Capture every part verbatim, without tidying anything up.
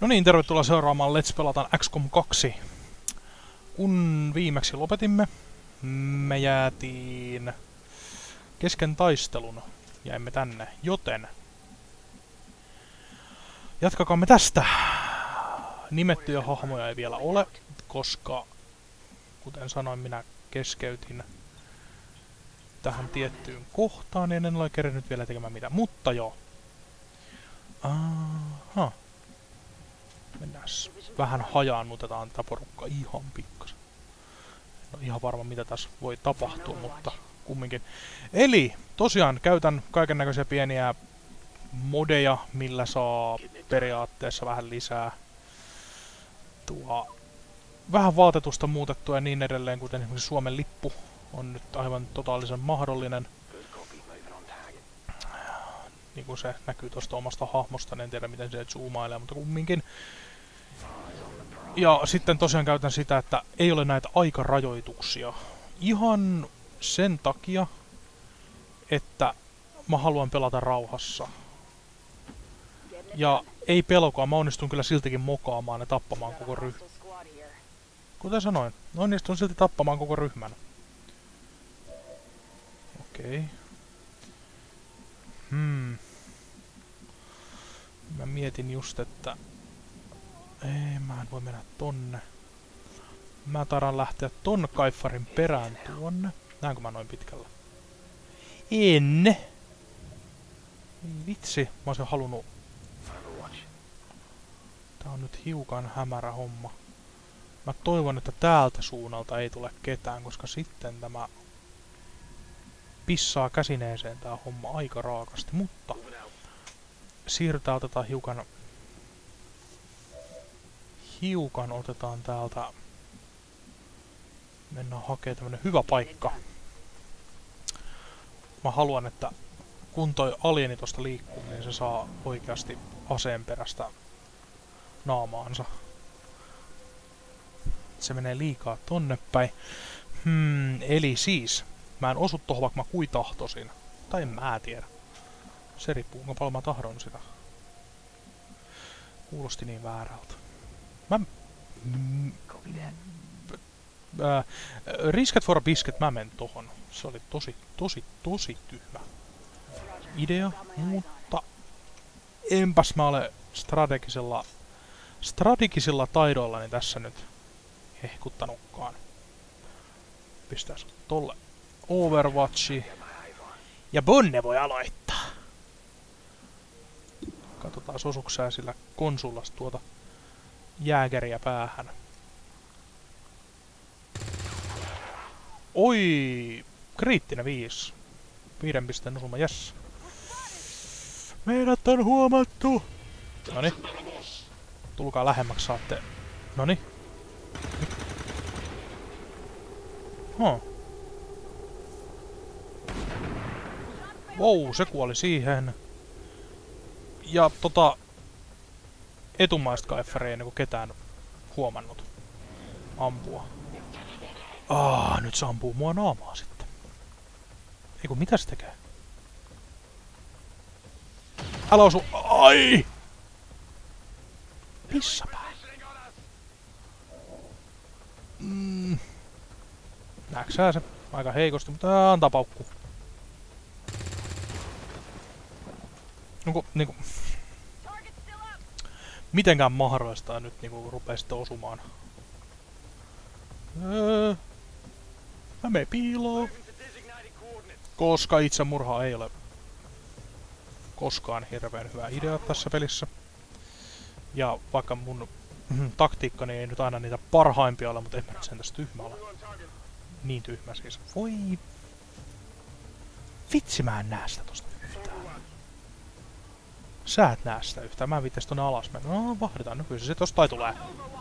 No niin, tervetuloa seuraamaan Let's Pelataan X COM kaksi. Kun viimeksi lopetimme, me jäätiin kesken taistelun. Jäimme tänne, joten jatkakaamme tästä. Nimettyjä hahmoja ei vielä ole, koska kuten sanoin, minä keskeytin tähän tiettyyn kohtaan, niin en ole kerennyt vielä tekemään mitään, mutta joo. Aha. Mennääs. Vähän hajaannutetaan tätä porukkaa ihan pikkasen. No ihan varma mitä tässä voi tapahtua, mutta kumminkin. Eli tosiaan käytän kaikennäköisiä pieniä modeja, millä saa periaatteessa vähän lisää tuo vähän vaatetusta muutettua ja niin edelleen, kuten esimerkiksi Suomen lippu on nyt aivan totaalisen mahdollinen. Niin kuin se näkyy tuosta omasta hahmosta, en tiedä miten se zoomailee, mutta kumminkin. Ja sitten tosiaan käytän sitä, että ei ole näitä aikarajoituksia. Ihan sen takia, että mä haluan pelata rauhassa. Ja ei pelkoa, mä onnistun kyllä siltikin mokaamaan ja tappamaan koko ryhmän. Kuten sanoin, onnistun silti tappamaan koko ryhmän. Okei. Okay. Hmm. Mä mietin just, että ei, mä en voi mennä tonne. Mä taidan lähteä ton kaiffarin perään tuonne. Näenkö mä noin pitkällä? En! Ei vitsi, mä olisin halunnut. Tää on nyt hiukan hämärä homma. Mä toivon, että täältä suunnalta ei tule ketään, koska sitten tämä pissaa käsineeseen tää homma aika raakasti, mutta siirrytään, otetaan hiukan hiukan otetaan täältä, mennään hakemaan tämmönen hyvä paikka. Mä haluan, että kun toi alieni tosta liikkuu, niin se saa oikeasti aseenperäistä naamaansa. Se menee liikaa tonne päin. Hmm, eli siis mä en osu tohon, vaikka mä kui tahtoisin. Tai en mä tiedä. Se riippuu, kuinka paljon mä tahdon sitä. Kuulosti niin väärältä. Mä... Mm, äh, Risket for a Biscuit, mä menen tohon. Se oli tosi, tosi, tosi tyhmä idea, mutta enpäs mä ole strategisella, strategisilla taidoillani tässä nyt hehkuttanutkaan. Pistäis tolle Overwatchi. Ja Bonne voi aloittaa. Katsotaan osuksää sillä konsulasta tuota jääkäriä päähän. Oi! Kriittinen viisi. Viiden pisteen osuma, jes. Meidät on huomattu! Noni. Tulkaa lähemmäksi, saatte. Noni. Huh. Wow, se kuoli siihen. Ja tota... etumaista kaiffaria ei niinku ketään huomannut ampua. Ah, nyt se ampuu mua naamaa sitten. Eiku, mitä se tekee? Älä osu... Ai! Pissapää. Mm. Näksää se aika heikosti, mutta antaa paukku. Niinku, niinku... Mitenkään mahdollista nyt niinku rupee sitten osumaan. Öö, mä menen piiloon. Koska itsemurha ei ole koskaan hirveän hyvä idea tässä pelissä. Ja vaikka mun mm, taktiikkani ei nyt aina niitä parhaimpia ole, mutta en mä nyt sen tässä tyhmä ole. Niin tyhmä siis. Voi... Vitsi, mä en näe sitä tosta yhtään. Sä et näe sitä yhtään. Mä en viittäis tonne alas mennä. No, vahditaan. No kyllä se tosta tulee.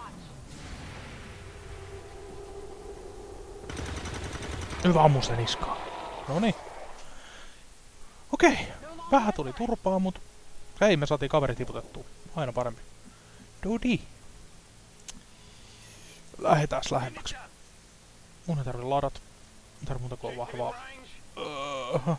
Hyvä, ammu sitä niskaa. Noniin. Okei. Vähän tuli turpaa, mut... Hei, me saatiin kaveri tiputettua. Aina parempi. Dodi. Lähetääs lähemmäksi. Mun ei tarvitse ladat. Ei tarvitse muuta kuin vahvaa. Uh.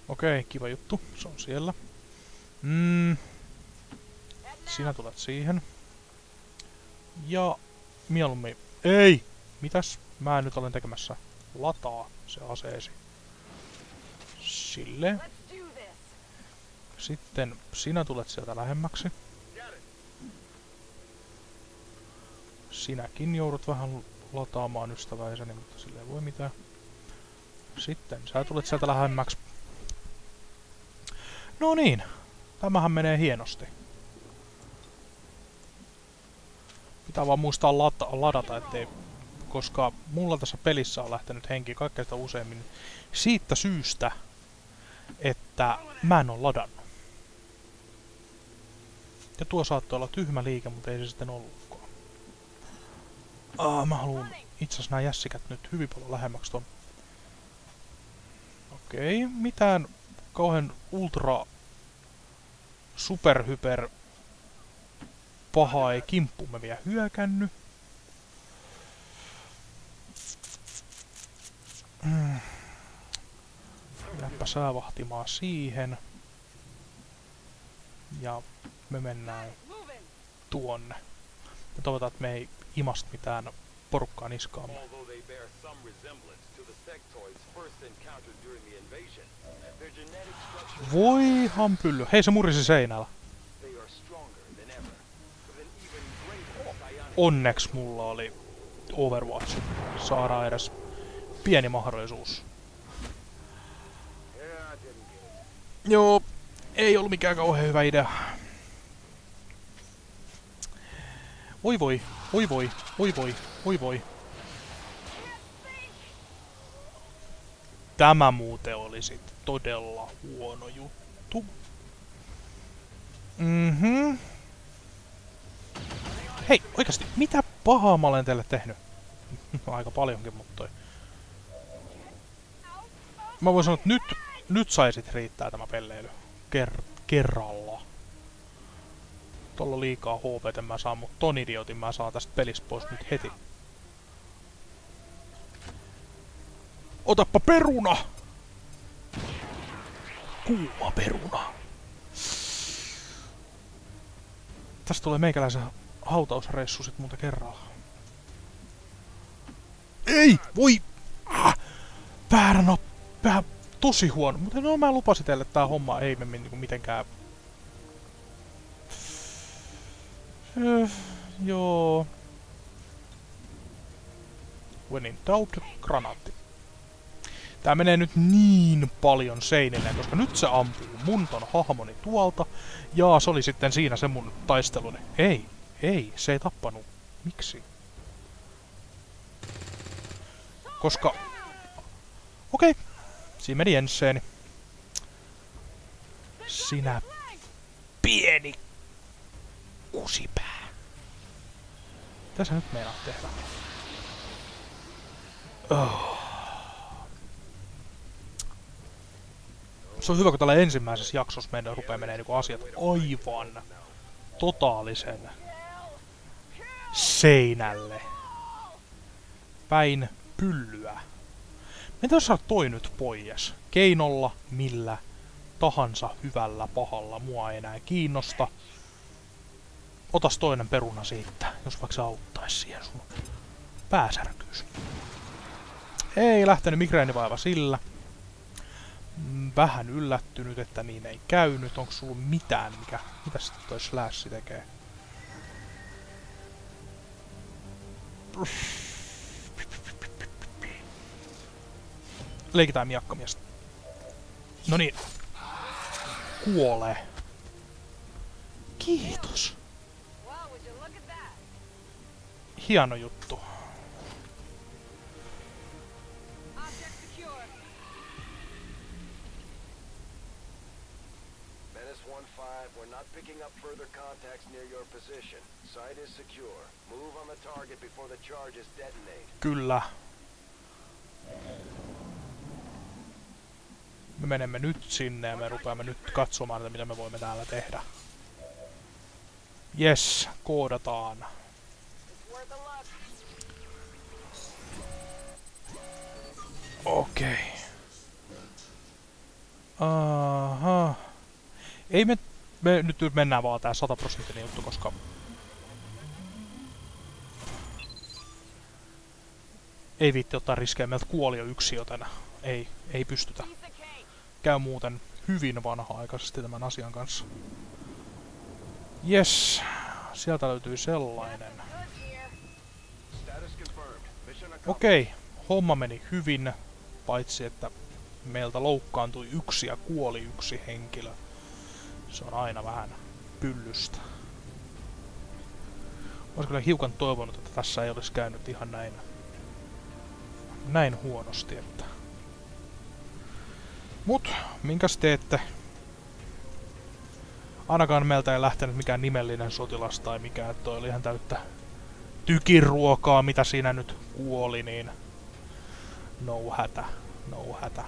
Okei, kiva juttu. Se on siellä. Mm. Sinä tulet siihen. Ja mieluummin... Ei! Mitäs mä nyt olen tekemässä? Lataa se aseesi. Sille. Sitten sinä tulet sieltä lähemmäksi. Sinäkin joudut vähän lataamaan ystäväiseni, mutta sille ei voi mitään. Sitten sä tulet sieltä lähemmäksi. No niin, tämähän menee hienosti. Pitää vaan muistaa lata, ladata, ettei... Koska mulla tässä pelissä on lähtenyt henki kaikkein useimmin siitä syystä, että mä en oo ladannut. Ja tuo saattoi olla tyhmä liike, mutta ei se sitten ollutkaan. Ah, mä haluan itse asiassa nää jässikät nyt hyvin paljon lähemmäksi ton. Okei, mitään kauhean ultra superhyper pahaa ei kimppumme vielä hyökänny. Mm. Läppä sää vahtimaan siihen. Ja me mennään tuonne. Ja toivotaan, että me ei imasta mitään porukkaa niskaamme. Voi hampylly. Hei, se murisi seinällä. Onneksi mulla oli Overwatch. Saadaan edes pieni mahdollisuus. Joo, ei ollut mikään kauhean hyvä idea. Oi voi, oi voi, oi voi, oi voi. Tämä muuten oli sit todella huono juttu. Mhm. Hei, oikeasti, mitä pahaa mä olen teille tehnyt? Aika paljonkin, mutta toi. Mä voin sanoa, että nyt, nyt saisit riittää tämä pelleily. Ker kerralla. Tuolla liikaa H P:tä mä saan, mutta ton idiotin mä saan tästä pelistä pois nyt heti. Otappa peruna! Kuuma peruna. Tästä tulee meikäläisen hautausreissu sit muuta kerralla. Ei! Voi! Ah, väärä nappi. Vähän tosi huono. Mutta no mä lupasin teille, että tää homma ei mene niinku mitenkään... Öö, joo... When in doubt, granaatti. Tää menee nyt niin paljon seinille, koska nyt se ampuu mun ton hahmoni tuolta. Ja se oli sitten siinä se mun taisteluni. Ei, ei, se ei tappanut. Miksi? Koska... Okei. Okay. Siinä meni Jenseeni. Sinä pieni kusipää. Mitä sä nyt meinaat tehdä? Oh. Se on hyvä, kun tällä ensimmäisessä jaksossa meidän rupeaa menee niinku asiat aivan totaalisen seinälle. Päin pyllyä. Meidän saada toi nyt pois. Keinolla, millä tahansa hyvällä pahalla. Mua ei enää kiinnosta. Otas toinen peruna siitä, jos vaikka se auttais siihen sun pääsärkyys. Ei lähtenyt migreenivaiva sillä. Vähän yllättynyt, että niin ei käynyt. Onko sulla mitään, mikä... Mitä sitten toi slash tekee? Leikitään miakkamiestä. No niin. Kuolee. Kiitos. Hieno juttu. Kyllä. Me menemme nyt sinne ja me rupeamme nyt katsomaan, että mitä me voimme täällä tehdä. Yes, koodataan. Okei. Okay. Aha. Ei me, me nyt mennään vaan tää sata prosenttinen juttu, koska ei viitti ottaa riskejä, meiltä kuoli jo yksi, joten ei, ei pystytä. Käy muuten hyvin vanha-aikaisesti tämän asian kanssa. Yes, sieltä löytyy sellainen. Okei, homma meni hyvin, paitsi että meiltä loukkaantui yksi ja kuoli yksi henkilö. Se on aina vähän pyllystä. Olis kyllä hiukan toivonut, että tässä ei olisi käynyt ihan näin, näin huonosti, että... Mut, minkäs teette? Ainakaan meiltä ei lähtenyt mikään nimellinen sotilas tai mikään, että toi oli ihan täyttä tykiruokaa, mitä siinä nyt kuoli, niin... No hätä, no hätä.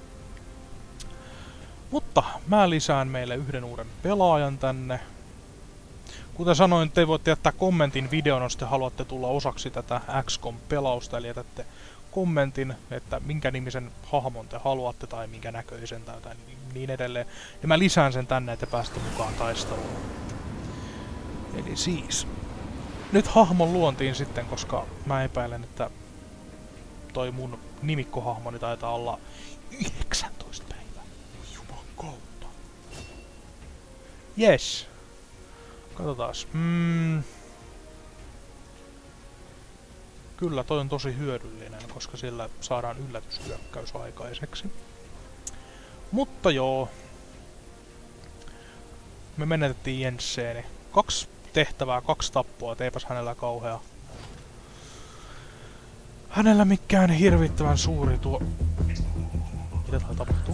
Mutta mä lisään meille yhden uuden pelaajan tänne. Kuten sanoin, te voitte jättää kommentin videon, jos te haluatte tulla osaksi tätä X COM-pelausta, eli jätätte kommentin, että minkä nimisen hahmon te haluatte tai minkä näköisen tai jotain niin edelleen. Ja mä lisään sen tänne, että päästä mukaan taisteluun. Eli siis, nyt hahmon luontiin sitten, koska mä epäilen, että toi mun nimikkohahmoni taitaa olla yhdeksäntoista päivää. Juman kautta. Yes. Katsotaas. Mm. Kyllä toi on tosi hyödyllinen, koska sillä saadaan yllätyshyökkäys aikaiseksi. Mutta joo. Me menetettiin Jensseeni. Kaksi tehtävää, kaksi tappoa, et eipäs hänellä kauhea. Hänellä mikään hirvittävän suuri tuo... Mitä täällä tapahtuu?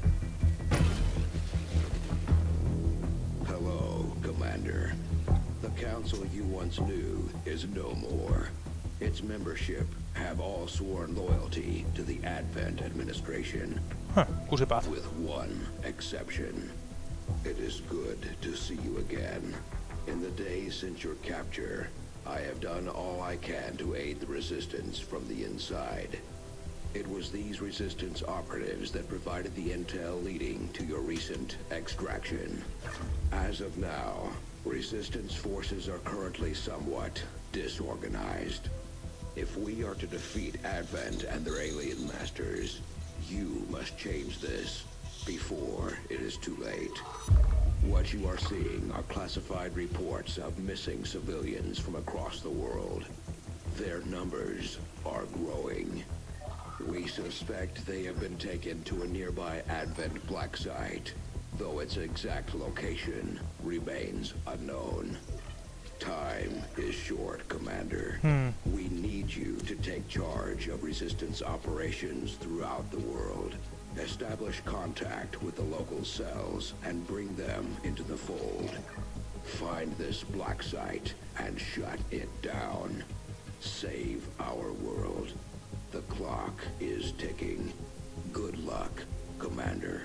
Hello, Commander. The council you once knew is no more. Its membership have all sworn loyalty to the Advent administration. Huh, kusipäät. With one exception. It is good to see you again. In the days since your capture, I have done all I can to aid the resistance from the inside. It was these resistance operatives that provided the intel leading to your recent extraction. As of now, resistance forces are currently somewhat disorganized. If we are to defeat Advent and their alien masters, you must change this before it is too late. What you are seeing are classified reports of missing civilians from across the world. Their numbers are growing. We suspect they have been taken to a nearby Advent black site, though its exact location remains unknown. Time is short, Commander. Hmm. We need you to take charge of resistance operations throughout the world. Establish contact with the local cells and bring them into the fold. Find this black site and shut it down. Save our world. The clock is ticking. Good luck, Commander.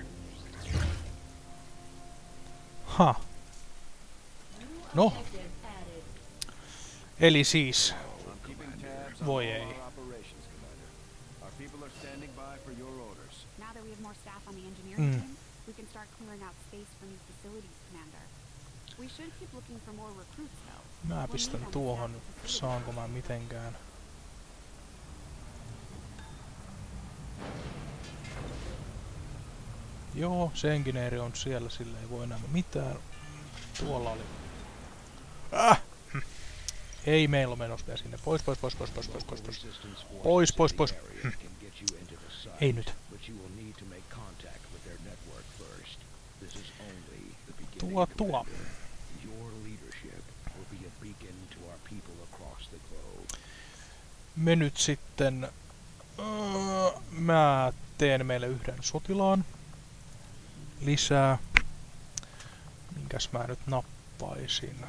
Ha. No. Eli siis. Voi ei. Mm. Mä pistän tuohon, saanko mä mitenkään. Joo, se engineeri on siellä, sillä ei voi enää mitään. Tuolla oli... Äh! Hm. Ei meillä ole menossa sinne. Pois, pois, pois, pois, pois, pois, pois, pois. Pois, pois, pois. Hm. Ei nyt. Tuo, tuo. Me nyt sitten... Uh, mä teen meille yhden sotilaan. Lisää. Minkäs mä nyt nappaisin?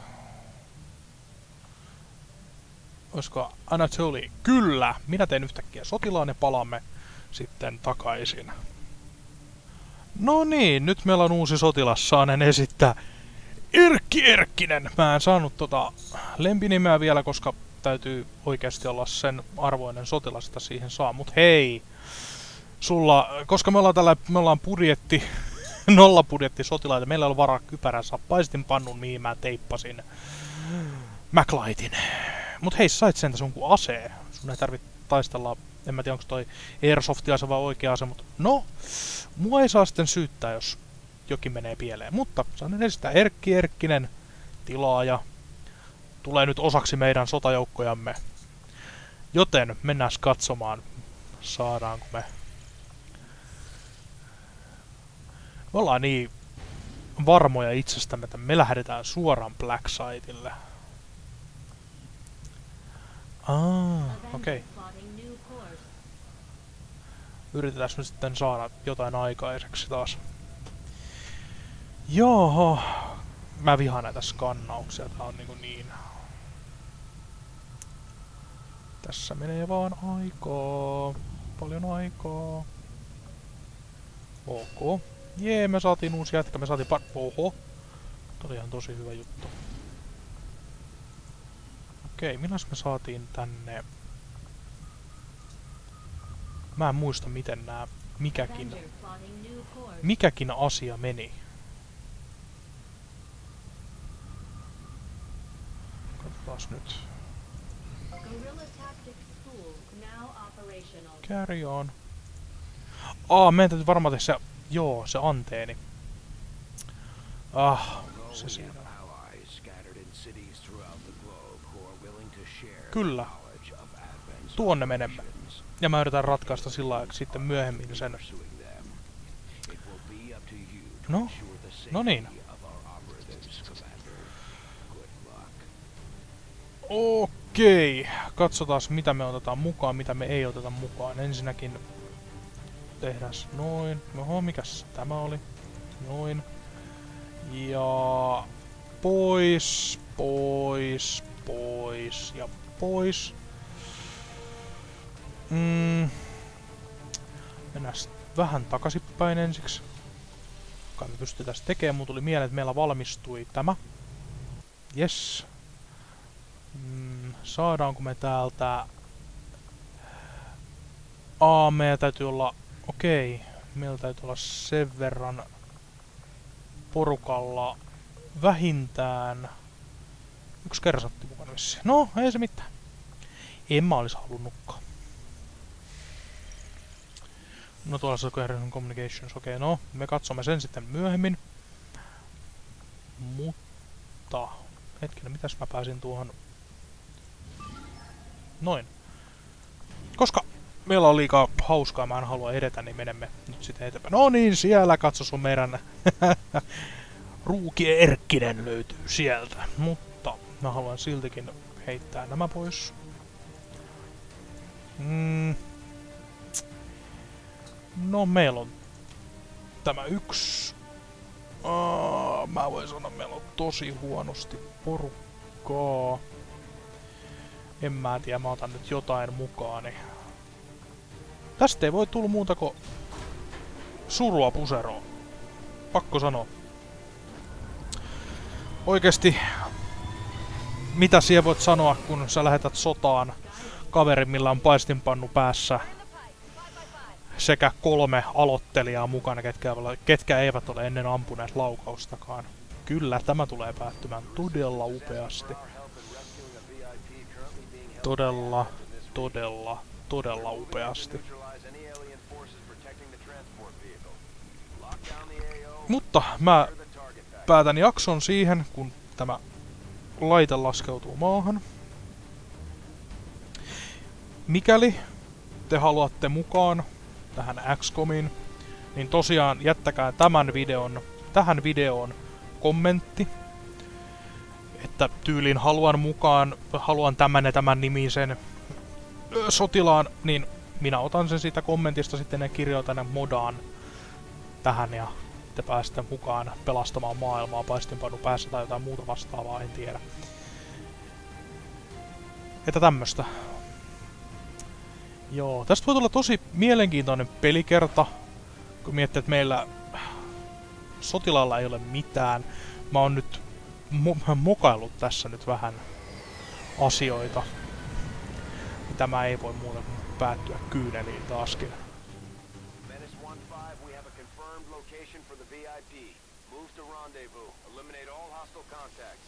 Olisiko Anatoly? Kyllä! Minä teen yhtäkkiä sotilaan ja palaamme sitten takaisin. No niin, nyt meillä on uusi sotilas. Saanen esittää Erkki Erkkinen. Mä en saanut tota lempinimeä vielä, koska täytyy oikeasti olla sen arvoinen sotilas, että siihen saa. Mut hei! Sulla, koska me ollaan tällä, me ollaan budjetti nollapudjetti sotilaita. Meillä ei ole varaa kypärää, saa paistinpannun, mihin mä teippasin MacLightin. Mut hei, sait sentä sun kuin asee. Sun ei tarvitse taistella, en mä tiedä onko toi Airsoft-ase vai oikea ase, mutta no, mua ei saa sitten syyttää, jos jokin menee pieleen. Mutta saan esitää Erkki Erkkinen, tilaaja, tulee nyt osaksi meidän sotajoukkojamme. Joten mennään katsomaan, saadaanko me... Me ollaan niin varmoja itsestämme, että me lähdetään suoraan Blacksiteille. Ah, okei. Okay. Yritetään nyt sitten saada jotain aikaiseksi taas. Joo, mä vihaan näitä skannauksia, tää on niinku niin... Tässä menee vaan aikaa. Paljon aikaa. Ok. Jee, me saatiin uusi jätkä, me saatiin par... Oho. Tää oli ihan tosi hyvä juttu. Okei, milloin me saatiin tänne... Mä en muista miten nää... Mikäkin... Mikäkin asia meni. Katsotaas nyt. Carry on. Aa, meidän täytyy varmaan tehdä se... Joo, se anteeni. Ah, se siinä. Kyllä. Tuonne menemme. Ja mä yritän ratkaista sillä lailla sitten myöhemmin sen. No, no niin. Okei, katsotaan mitä me otetaan mukaan, mitä me ei oteta mukaan. Ensinnäkin tehdään noin. Oho, mikäs tämä oli? Noin. Ja pois, pois, pois ja pois. Mm. Mennään vähän takaisinpäin ensiksi. Kai me pystytään tekemään. Mun tuli mieleen, että meillä valmistui tämä. Yes. Mm, saadaanko me täältä... Aa, meillä täytyy olla... Okei, meillä täytyy olla sen verran porukalla vähintään... Yksi kersantti mukana vissiin. No, ei se mitään. En mä olis halunnutkaan. No tuolla se on communications. Okei, no, me katsomme sen sitten myöhemmin. Mutta... Hetkinen, mitäs mä pääsin tuohon... Noin. Koska meillä on liikaa hauskaa, mä en halua edetä, niin menemme nyt sitten eteenpäin. No niin, siellä katso sun meidän Ruuki Erkkinen löytyy sieltä. Mutta mä haluan siltikin heittää nämä pois. Mm. No meillä on tämä yksi. Aa, mä voin sanoa, meillä on tosi huonosti porukkaa. En mä tiedä, mä otan nyt jotain mukaani. Tästä ei voi tulla muuta kuin surua puseroon. Pakko sanoa. Oikeesti, mitä siellä voit sanoa, kun sä lähetät sotaan kaverin, millä on paistinpannu päässä, sekä kolme aloittelijaa mukana, ketkä, ketkä eivät ole ennen ampuneet laukaustakaan. Kyllä, tämä tulee päättymään todella upeasti. Todella, todella, todella upeasti. Mutta mä päätän jakson siihen, kun tämä laite laskeutuu maahan. Mikäli te haluatte mukaan tähän X COMiin, niin tosiaan jättäkää tämän videon, tähän videoon kommentti, että tyyliin haluan mukaan, haluan tämän ja tämän nimisen sotilaan, niin minä otan sen siitä kommentista sitten ja kirjoitan ja modaan tähän ja te pääsette mukaan pelastamaan maailmaa paistinpannu päässä tai jotain muuta vastaavaa, en tiedä. Että tämmöstä. Joo, tästä voi tulla tosi mielenkiintoinen pelikerta, kun miettii, että meillä sotilaalla ei ole mitään. Mä oon nyt mo mokaillut tässä nyt vähän asioita. Tämä ei voi muuta kuin päättyä kyyneliin taaskin. location for the V I P. Move to rendezvous. Eliminate all hostile contacts.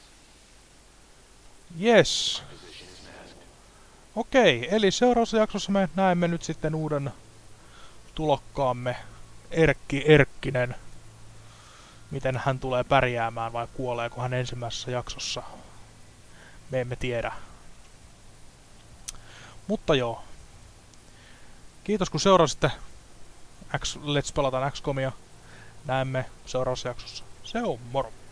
Yes. Position is masked. Okei, eli seuraavassa jaksossa me näemme nyt sitten uuden tulokkaamme, Erkki Erkkinen. Miten hän tulee pärjäämään vai kuoleeko hän ensimmäisessä jaksossa? Me emme tiedä. Mutta joo. Kiitos kun seurasitte X, Let's Pelataan X COMia. Näemme seuraavassa jaksossa. Se on moro!